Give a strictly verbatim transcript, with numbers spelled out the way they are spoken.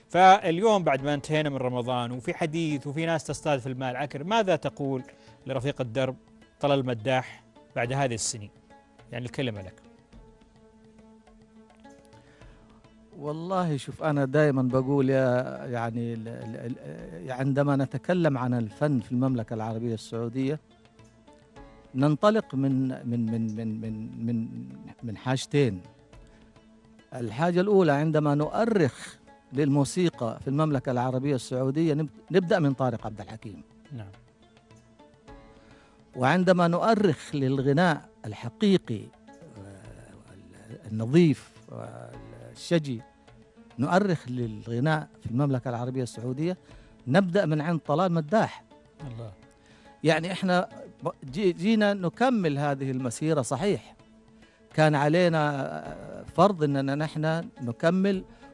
فاليوم بعد ما انتهينا من رمضان وفي حديث وفي ناس تصطاد في الماء العكر، ماذا تقول لرفيق الدرب طلال المداح بعد هذه السنين؟ يعني الكلمة لك. والله شوف، أنا دائما بقول يا يعني ال- ال- ال- عندما نتكلم عن الفن في المملكة العربية السعودية ننطلق من من من من من من من حاجتين. الحاجة الأولى، عندما نؤرخ للموسيقى في المملكة العربية السعودية نب- نبدأ من طارق عبد الحكيم. نعم. وعندما نؤرخ للغناء الحقيقي آه، النظيف والشجي، نؤرخ للغناء في المملكة العربية السعودية نبدأ من عند طلال مداح. الله. يعني احنا ب- جي- جينا نكمل هذه المسيرة. صحيح كان علينا فرض اننا نحن نكمل